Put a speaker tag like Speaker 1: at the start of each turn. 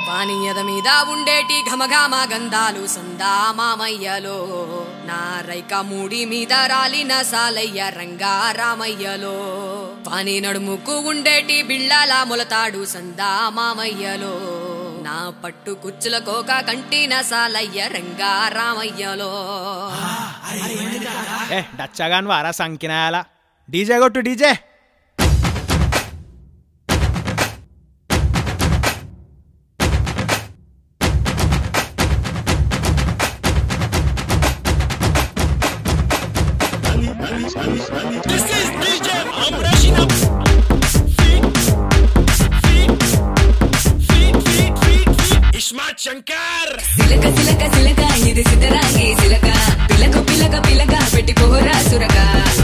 Speaker 1: వానియద మీద ఉండేటి ఘమఘమ గంధాలు సందా మామయ్యలో నా రైక మూడి మీద రాలిన సాలయ్య రంగా రామయ్యలో వాని నడుముకు ఉండేటి బిళ్ళల మొలతాడు సందా మామయ్యలో నా పట్టు కుచ్చుల కోక కంటిన సాలయ్య రంగా రామయ్యలో
Speaker 2: డచ్చగాన్ వారా సంకినాయాల డీజే కొట్టు DJ
Speaker 3: This is DJ Amrashina. Feet. Ishmat Shankar.
Speaker 4: Silaka silaka silaka, ఇది సిద్ధరాగి సిలక పిలక పిలక పిలక పెట్టి పోరా సురక